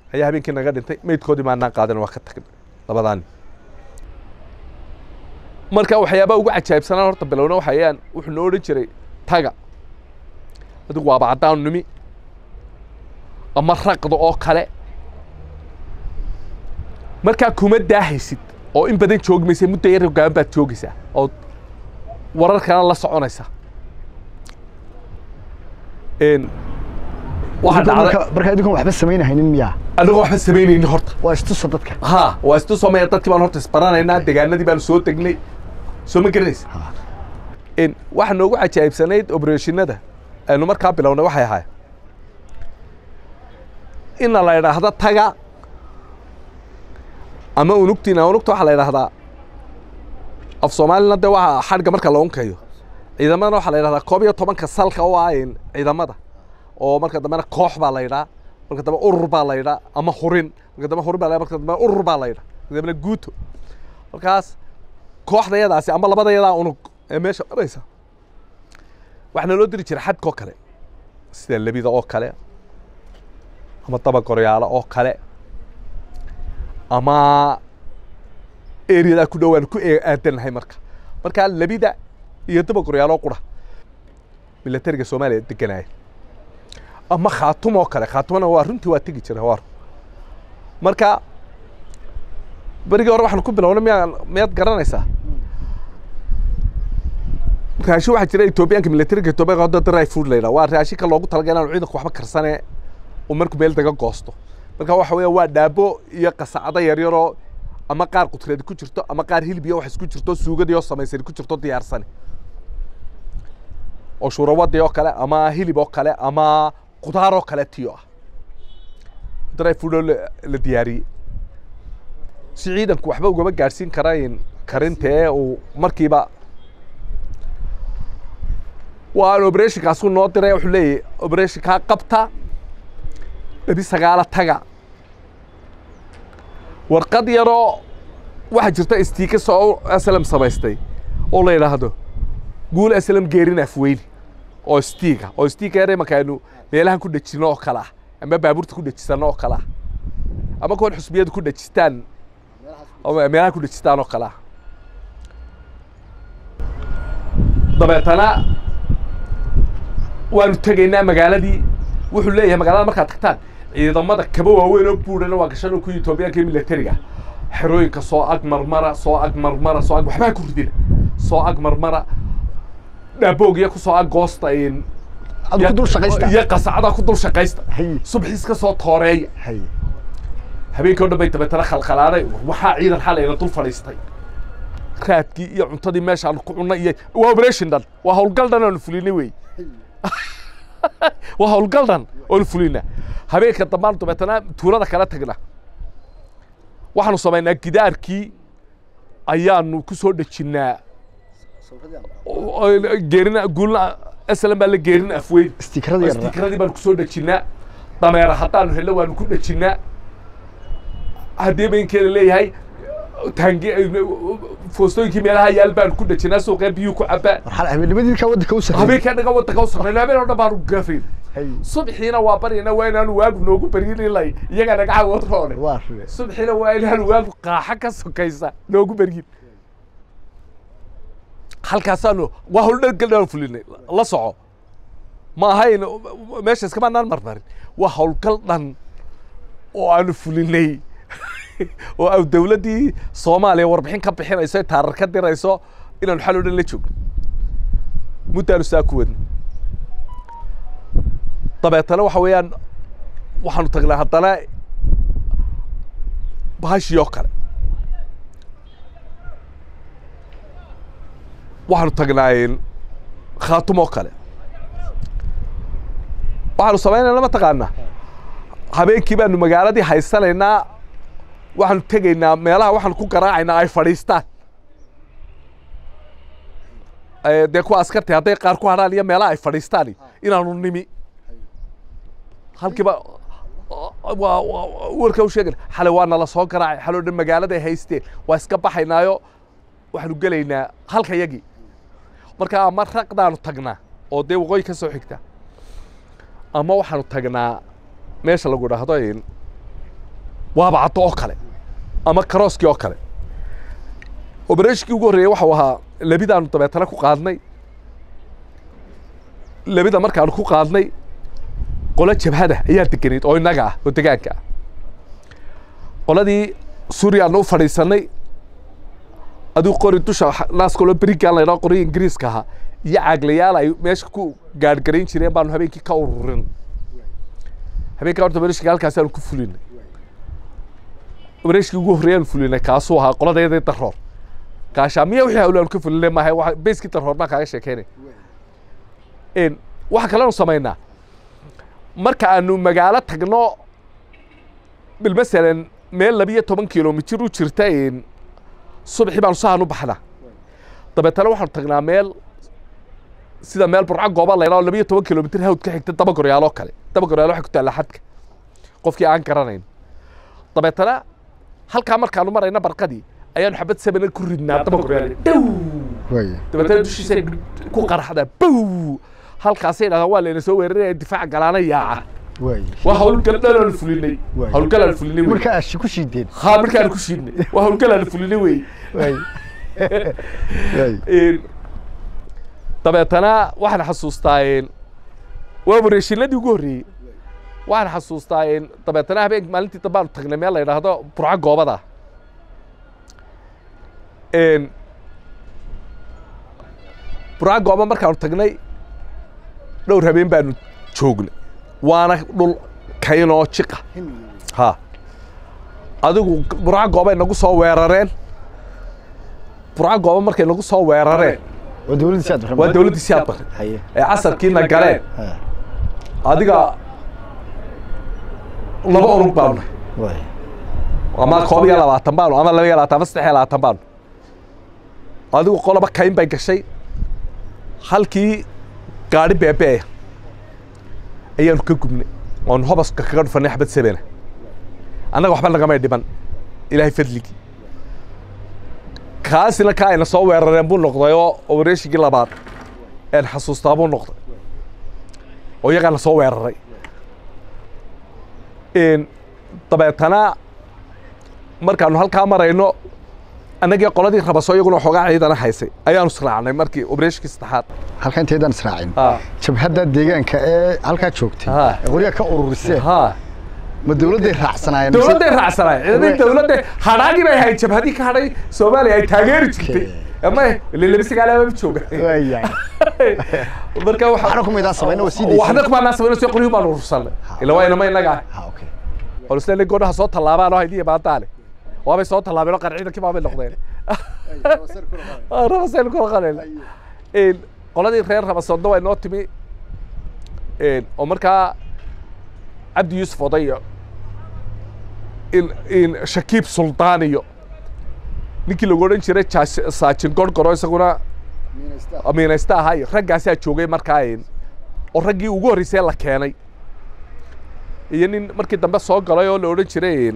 ayaa habeenkii naga dhintay meydkoodii maanaan qaadan waa ka tagnay labadaan marka waxyaaba ugu cajaa'ibsanaan horta bilowna waxayaan wuxuu noo odhan jiray taga adigu waaba caddaan nimi ama raqda oo kale markaa kuma daahaysid oo in badan joogmaysa muddo yar gaaban baad joogaysaa oo wararkana la soconaysa waxa dhacday marka idinku waxba sameynaynin miyaa anigu waxba sameynaynin horta waa istuso dadka waa istuso ma dadkii baan horta isbaranaynaa deegaanadii baan soo tagnay soo ma garanaysa waxa noogu cajaa'ibsanayd operationnada aynu markaa bilownay waxay ahayd in la yidhaahdo taga ama unugta waxaa la yidhaahdaa af soomaalina dee waa xadhga marka la unkayo ciidamadana waxaa la yidhahdaa 11 salka oo ah ciidamada oo marka dambena koox baa la yidhaa marka dambe urur baa la yidhaa ama hurin marka dambe hurin baa la marka dambe urur baa la yidhaa marka dambe guuto markaas kooxdayadaasi ama labadayadaa unug ee meesha maraysa waxaana loo diri jiray xadkoo kale sida labida oo kale ama daba goryaalo oo kale ama eriyada ku dhawaan ku aadanahay marka labida iyo daba goryaalo qura militariga Soomaaliya deganay ama khaatum oo kale khaatumana waa runtii waa tagi jiray war marka barigi hore waxaan ku bilownay miyaad garanaysaa raashin waxa jira Etoobiyaanka militariga Etoobiyaanka hadda dry food leeyahay waa raashinka loogu talagalay inuu ciidanku waxba karsanay oo markuu meel daga goosto marka waxa weeye waa dhaabo iyo qasacada yar yar oo ama qaar qutreed ku jirto ama qaar hilib iyo wax isku jirto suugada iyo samaysan ku jirto diyaarsan oo shurawada oo kale ama hilib oo kale ama qudaar oo kale tiyo ah dry food la diyaariyay si ciidanku waxba uga gaarsiin karaan karintee oo markiiba waan operation kaas noo diray wuxuu leeyahay operation ka qabta dhabi sagaala taga warqad yaro waxa jirta istiika soo aslam samaystay oo la yiraahdo guul aslam geerin afweyn oo istiika yare makaanu meelahan ku dhajino oo kala ama baabuurta ku dhajisano oo kala ama koon xusbiyadu ku dhajistaan ama meelaha ku dhajistaan oo kala dabeetana waanu tagaynaa magaaladii wuxuu leeyahay magaalada markaad tagtaan ciidamada kaba waaweyn oo buurana waa gashan oo ku Etoobiyaanka militariga xerooyinka soo ag marmara waxba ku ridina soo ag marmara dhaaboogiya ku soo ag goosta ku dul shaqaysta iyo qasacada ku dul shaqaysta subaxiis ka soo tooreey habeenkii oo dhan bay tabatana khalkhalaaday waxa ciidan xalay la dul fadhiistay raadkii iyo cuntadii meesha aan ku cunay iyo waa operation dhan waa howlgal dhan oo fulinay way waa howlgal dhan oo fulina habeenka dambaan tabatana tuulada kala tagna waxaanu sameynaa gidaarkii ayaanu ku soo dhajinaa geerina guulna aslan baa la geerin afweyn istikradii baan ku soo dhajinaa dameera haddaanu helno waanu ku dhajinaa haddii beenkeeda leeyahay tangi foostooyinkii meelaha yaal baan ku dhajinaa suuqee biyuu ku cabaa habeennimadii ka waddanka u sarreeyay habeenka naga waddanka u sarreeyay habeen oo dhan baanu gaafay subaxiina waa barina waa inaanu waagu noogu bariinay iyaga naga caawad roone subaxiina waa inaanu waagu qaaxa ka sokaysa noogu bariin halkaasaanu waa howlgal galnaan fulinay la soco ma ahayn meesha iskama naan marmarin waa howlgal dhan oo aanu fulinay oo ay dawladii Soomaaliya warbixin ka bixinayso taarar ka dirayso inaan xal u dhan la joogno muddaanu saa ku wadno dabeetana waxa weeyaan waxaanu tagnaa haddana bahashii oo kale waxaanu tagnaa khaatum oo kale waxaanu samaynaynaa ma taqaanaa habeenkii baanu magaaladii haysanaynaa waxaanu tegaynaa meelaha waxaanu ku garaacaynaa ay fadhiistaan dee kuwa askartay hadday qaar ku hadhaan iyo meelaha ay fadhiistaan inaanu nimi halkiiba warka u sheegay xalay waa nala soo garaacay xaloo dhan magaalada ay haysteen waa iska baxaynaayo waxaanu gelaynaa halka yagii marka ama raqdaanu tagnaa oo dee waqooyi ka soo xigta ama waxaanu tagnaa meesha lagu dhahdo waaba caddo oo kale ama karooskii oo kale operation-kii ugu horreeyay waxuu ahaa labidaanu dabeetana ku qaadnay labida markaanu ku qaadnay qolo jabhada ayaa deganayd oo innaga ah oo degaanka ah qoladii suuriyaanu u fadhiisannay adigu qori dusha naaskalo berigaan la yidhaho qoriga ingiriiska ahaa iyo caaglayaal ay meesha ku gaadhgarayn jireen baanu habeenkii ka ururin habeenkaa horta operatiinka halkaasaanu ku fulinay operatiinkii ugu horreeyaanu fulinay kaasuu ahaa qoladayadii daroor gaashaamiya wixii hawlaanu ka fulinay maaha waa beeskii daroor baan kaaga sheekeynay waxa kaleanu samaynaa marka aanu magaalo tagno bilmasalan meel 12 kilomitir u jirta subaxii baanu sahan u baxnaa dabeetana waxaanu tagnaa meel sida meel burco gooba la yidhaho 12 kilomitir hawd ka xigta dabagoryaal oo kale dabagoryaal waxay ku taallaa xadka qofkii aan garanayn dabeetana halkaa markaanu marayna barqadii ayaanu xabad sabana ku ridnaa dabagoryaal dhow dabeetana dushiisa ku qaraxdaa bow halkaasay yidhahdaan waa layna soo weeraraya difaac galaana yaaca waa hawlgalaan fulinay hawlgalaan fulinay markaa ashi ku shiideen haa markaan ku shiidnay waa hawlgalaan fulinay wey dabeetana waxaan xasuustaa waa operatiinadii ugu horreeyey waxaan xasuustaa dabeetana habeen maalintii dambe aanu tagnay meel la yidhaahdo burco goobada burco gooba markaanu tagnay dhowr habeen baanu joognay waana dhul kaynoo jiqa ha adigu burco gooba nagu soo weerareen burco gooba markay nagu soo weerareen waa dawladdii siyaad bare ee casarkiina galeen adiga laba urug baanu nahay ama 21 baanu ama 22 ama 23 baanu adigu qoloba kayn bay gashay halkii gaari beebeeya ayaanu ka gubnay oon hobaska kaga dhufanay xabad sabeena annaga waxba nagamay dhiman ilaahay fadligii kaasina ka ayna soo weerareen buu noqday oo operatiinkii labaad een xasuustaa buu noqday oo iyagaana soo weeraray dabeetana markaanu halkaa marayno annagii qoladii rabaso iyaguna xoogaa ciidana haysay ayaanu israacnay markii operatiinkii saddexaad halka inteedaan israacin jabhadda deegaanka ee halkaa joogtay qorya ka ururisee ma dawladday raacsanaayeen ciidamada dawladda hadhaagii bay ahayd jabhadii ka hadhay Soomaaliya ay taageeri jirtay ama laba jooga marka waxaan ku meedaan sameeyno wasiidii waxna kuma naasabeyno si qoryo baan urursanay ila waa inama inaga okay qolisle goodaha soo talaabaan oo haydiye baadaale waabay soo talaabeen oo qarciida kibaabay noqdeen rabasel ku qaleel qoladii reer rabasoodo way noo timi oo markaa عبد يوسف وضيع إن شكيب سلطانيو نيكي لو قولن شري ساچن قول قرو يساقونا أمين استا هاي رقا سيا چوغي مركاين ورقي ugu horeysay la keenay iyo nin markii dambe soo galay oo la oran jiray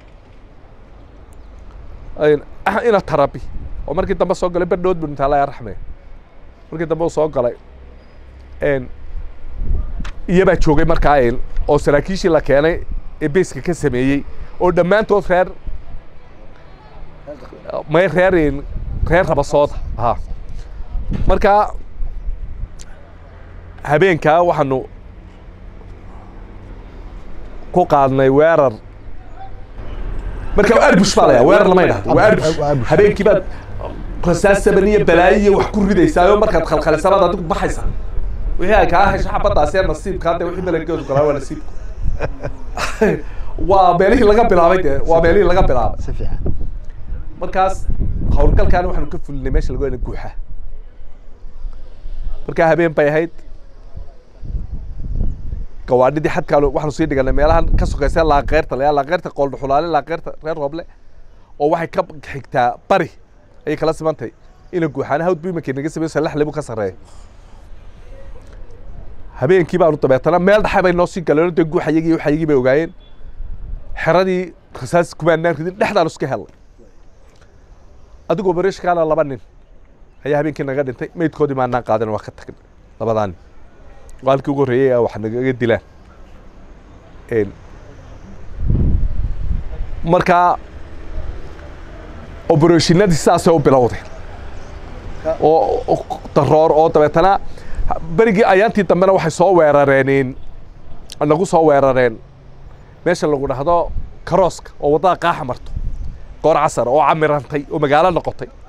ina tarabi oo markii dambe soo galay badhood bunta Allah yarxamay markii dambe soo galay iyaba joogay markaa oo saraakiishii la keenay ee beeska ka sameeyay oo dhammaantood reer rabasooda ha marka habeenkaa waxaanu ku qaadnay weerar marka arbush baa la weerar lama yidhaahdo waa arbush habeenkii baad rasaas sabaniya balaayiya wax ku ridaysaa oo markaad khalkhalisabaad adigu baxaysaa wixii ay kaa hesho xabadaas ee nasiibka hadda wixii malagoodu galaa waa nasiibku waa meelihii laga bilaabay dee waa meelihii laga bilaabay si fiican markaas hawlgalkaan waxaanu ka fulinay meesha lagu yidhaahdo guuxa markaa habeen bay ahayd gawaadhidii xadkaa waxaanu sii dhiganay meelahan ka sokeysay laaqeyrta laaqeyrta qooldhuxulaale laaqeyrta reer rooble oo waxay ka xigtaa bari ayay kala simantahay ina guuxaana hawd buu imankii naga sameeyo salax lebu ka sarreeya habeenkii baanu dabeetana meel dhaxay bay noo sii galeen dee guuxayagii waxayagii bay ogaayeen xeradii rasaas kumaanaan ridin dhexdaanu iska helnay adigoo operatiinkaana 2 nin ayaa habeenkii naga dhintay meydkoodii maanaan qaadan waa ka tagnay labadaan qaalkii ugu horreeyay wax naga dilaan marka operationnadii sidaasay u bilowdeen oo daroor oo dabeetana berigii ayaantii dambena waxay soo weerareen nagu soo weerareen meesha lagu dhahdo karooska oo wadada qaaxa marto goor casar oo camirantay oo magaalo noqotay